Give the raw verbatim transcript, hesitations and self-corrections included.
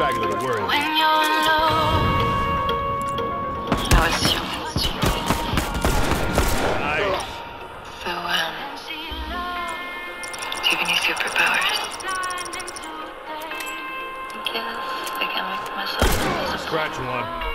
regular to worry. When you're alone, I was human to you. Nice. So, um, do you have any superpowers? I guess I can make myself invisible. Scratch one.